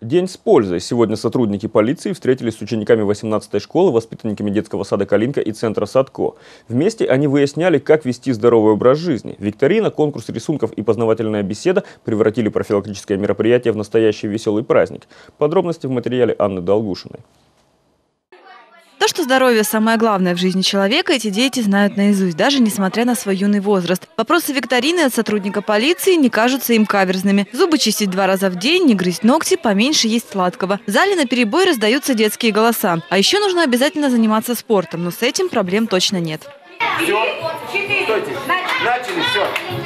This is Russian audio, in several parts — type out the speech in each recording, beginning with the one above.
День с пользой. Сегодня сотрудники полиции встретились с учениками 18-й школы, воспитанниками детского сада «Калинка» и центра «Садко». Вместе они выясняли, как вести здоровый образ жизни. Викторина, конкурс рисунков и познавательная беседа превратили профилактическое мероприятие в настоящий веселый праздник. Подробности в материале Анны Долгушиной. То, что здоровье – самое главное в жизни человека, эти дети знают наизусть, даже несмотря на свой юный возраст. Вопросы викторины от сотрудника полиции не кажутся им каверзными. Зубы чистить 2 раза в день, не грызть ногти, поменьше есть сладкого. В зале наперебой раздаются детские голоса. А еще нужно обязательно заниматься спортом, но с этим проблем точно нет. Все, стойте, начали, все.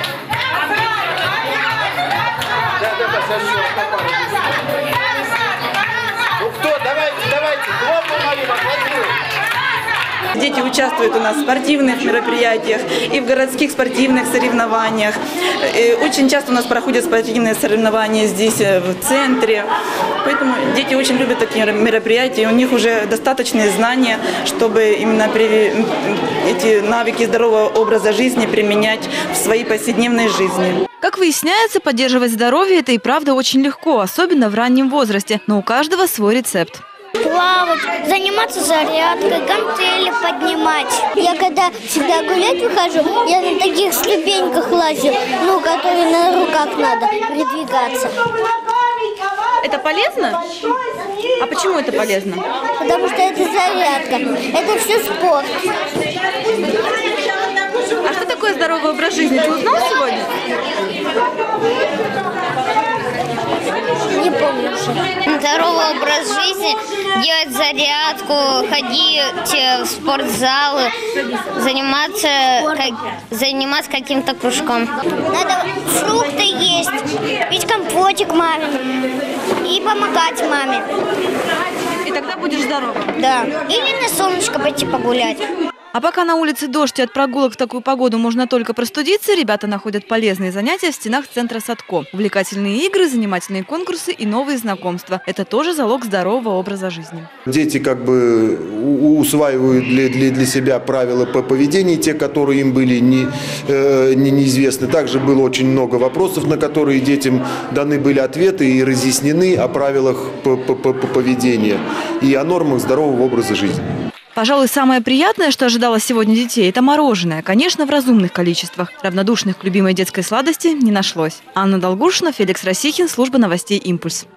Ну кто, давайте, хлопаем, Марина, аплодируем. Дети участвуют у нас в спортивных мероприятиях и в городских спортивных соревнованиях. Очень часто у нас проходят спортивные соревнования здесь, в центре. Поэтому дети очень любят такие мероприятия. У них уже достаточные знания, чтобы именно эти навыки здорового образа жизни применять в своей повседневной жизни. Как выясняется, поддерживать здоровье – это и правда очень легко, особенно в раннем возрасте. Но у каждого свой рецепт. Плавать, заниматься зарядкой, гантели поднимать. Я когда всегда гулять выхожу, я на таких ступеньках лазю, которые на руках надо передвигаться. Это полезно? А почему это полезно? Потому что это зарядка, это все спорт. А что такое здоровый образ жизни? Ты узнал сегодня? Не помню уже. Здоровый образ жизни, делать зарядку, ходить в спортзалы, заниматься каким-то кружком. Надо фрукты есть, пить компотик маме и помогать маме. И тогда будешь здоровым? Да. Или на солнышко пойти погулять. А пока на улице дождь и от прогулок в такую погоду можно только простудиться, ребята находят полезные занятия в стенах центра «Садко». Увлекательные игры, занимательные конкурсы и новые знакомства. Это тоже залог здорового образа жизни. Дети усваивают для себя правила по поведению, те, которые им были неизвестны. Также было очень много вопросов, на которые детям даны были ответы и разъяснены о правилах поведения и о нормах здорового образа жизни. Пожалуй, самое приятное, что ожидало сегодня детей, это мороженое. Конечно, в разумных количествах. Равнодушных к любимой детской сладости не нашлось. Анна Долгушина, Феликс Расихин, служба новостей «Импульс».